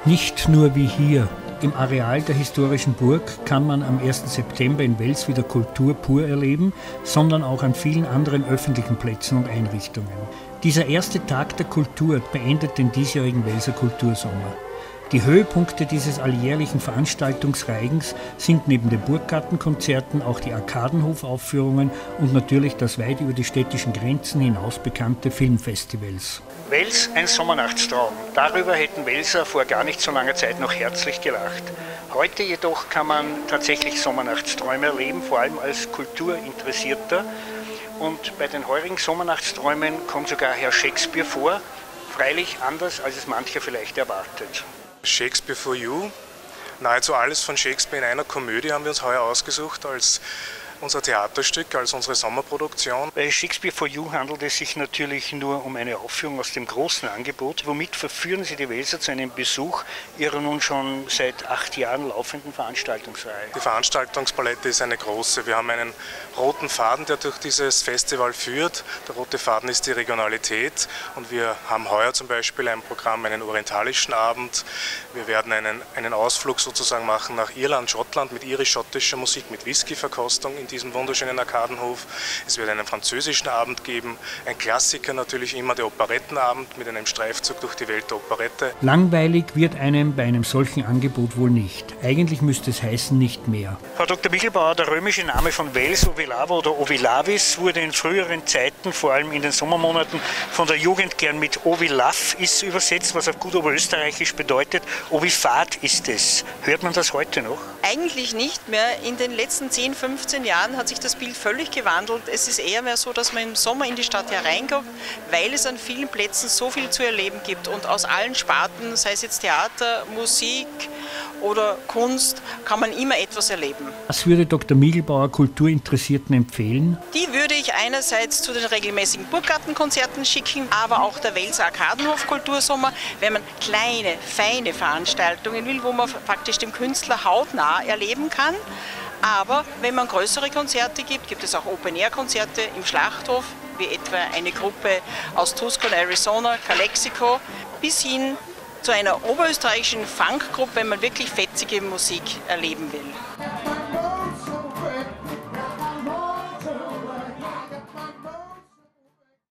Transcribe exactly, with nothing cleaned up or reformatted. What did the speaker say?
Nicht nur wie hier. Im Areal der historischen Burg kann man am ersten September in Wels wieder Kultur pur erleben, sondern auch an vielen anderen öffentlichen Plätzen und Einrichtungen. Dieser erste Tag der Kultur beendet den diesjährigen Welser Kultursommer. Die Höhepunkte dieses alljährlichen Veranstaltungsreigens sind neben den Burggartenkonzerten auch die Arkadenhof-Aufführungen und natürlich das weit über die städtischen Grenzen hinaus bekannte Filmfestivals. Wels, ein Sommernachtstraum. Darüber hätten Welser vor gar nicht so langer Zeit noch herzlich gelacht. Heute jedoch kann man tatsächlich Sommernachtsträume erleben, vor allem als Kulturinteressierter. Und bei den heurigen Sommernachtsträumen kommt sogar Herr Shakespeare vor, freilich anders, als es mancher vielleicht erwartet. Shakespeare for You. Nahezu alles von Shakespeare in einer Komödie haben wir uns heuer ausgesucht als unser Theaterstück, als unsere Sommerproduktion. Bei Shakespeare for You handelt es sich natürlich nur um eine Aufführung aus dem großen Angebot. Womit verführen Sie die Welser zu einem Besuch Ihrer nun schon seit acht Jahren laufenden Veranstaltungsreihe? Die Veranstaltungspalette ist eine große. Wir haben einen roten Faden, der durch dieses Festival führt. Der rote Faden ist die Regionalität und wir haben heuer zum Beispiel ein Programm, einen orientalischen Abend. Wir werden einen, einen Ausflug sozusagen machen nach Irland, Schottland mit irisch-schottischer Musik, mit Whisky-Verkostung in diesem wunderschönen Arkadenhof. Es wird einen französischen Abend geben, ein Klassiker natürlich immer der Operettenabend mit einem Streifzug durch die Welt der Operette. Langweilig wird einem bei einem solchen Angebot wohl nicht. Eigentlich müsste es heißen, nicht mehr. Frau Doktor Michelbauer, der römische Name von Wels, Ovilava oder Ovilavis, wurde in früheren Zeiten, vor allem in den Sommermonaten, von der Jugend gern mit Ovilav ist übersetzt, was auf gut oberösterreichisch bedeutet. Ovifat ist es. Hört man das heute noch? Eigentlich nicht mehr. In den letzten zehn, fünfzehn Jahren hat sich das Bild völlig gewandelt. Es ist eher mehr so, dass man im Sommer in die Stadt hereinkommt, weil es an vielen Plätzen so viel zu erleben gibt. Und aus allen Sparten, sei es jetzt Theater, Musik oder Kunst, kann man immer etwas erleben. Was würde Doktor Michelbauer Kulturinteressierten empfehlen? Die würde ich einerseits zu den regelmäßigen Burggartenkonzerten schicken, aber auch der Welser Arkadenhof Kultursommer, wenn man kleine, feine Veranstaltungen will, wo man praktisch den Künstler hautnah erleben kann. Aber wenn man größere Konzerte gibt, gibt es auch Open-Air-Konzerte im Schlachthof, wie etwa eine Gruppe aus Tucson, Arizona, Calexico, bis hin zu einer oberösterreichischen Funkgruppe, wenn man wirklich fetzige Musik erleben will.